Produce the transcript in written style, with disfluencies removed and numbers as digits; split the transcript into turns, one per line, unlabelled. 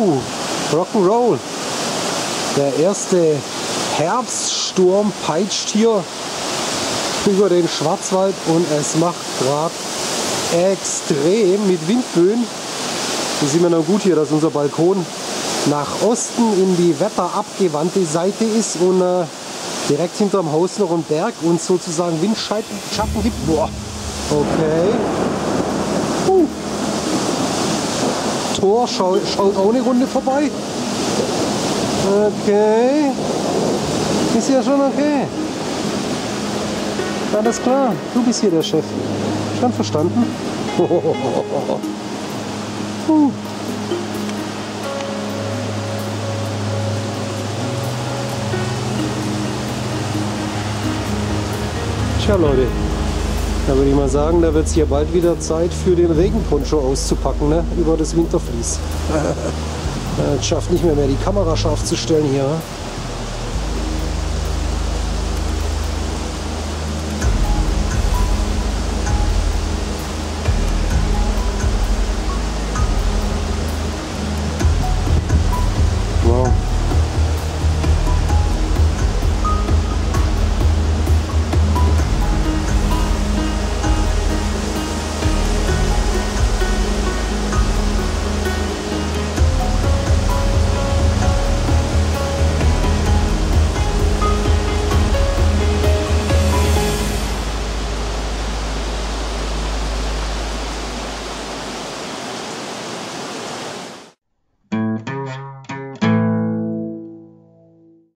Rock'n'Roll. Der erste Herbststurm peitscht hier über den Schwarzwald und es macht gerade extrem mit Windböen. Das sieht man noch gut hier, dass unser Balkon nach Osten in die wetterabgewandte Seite ist und direkt hinterm Haus noch ein Berg und sozusagen Windschatten gibt. Boah, okay. Tor schaut auch eine Runde vorbei. Okay. Ist ja schon okay. Alles klar, du bist hier der Chef. Schon verstanden? Tja Leute, da würde ich mal sagen, da wird es hier bald wieder Zeit für den Regenponcho auszupacken, ne? Über das Wintervlies. Es schafft nicht mehr die Kamera scharf zu stellen hier.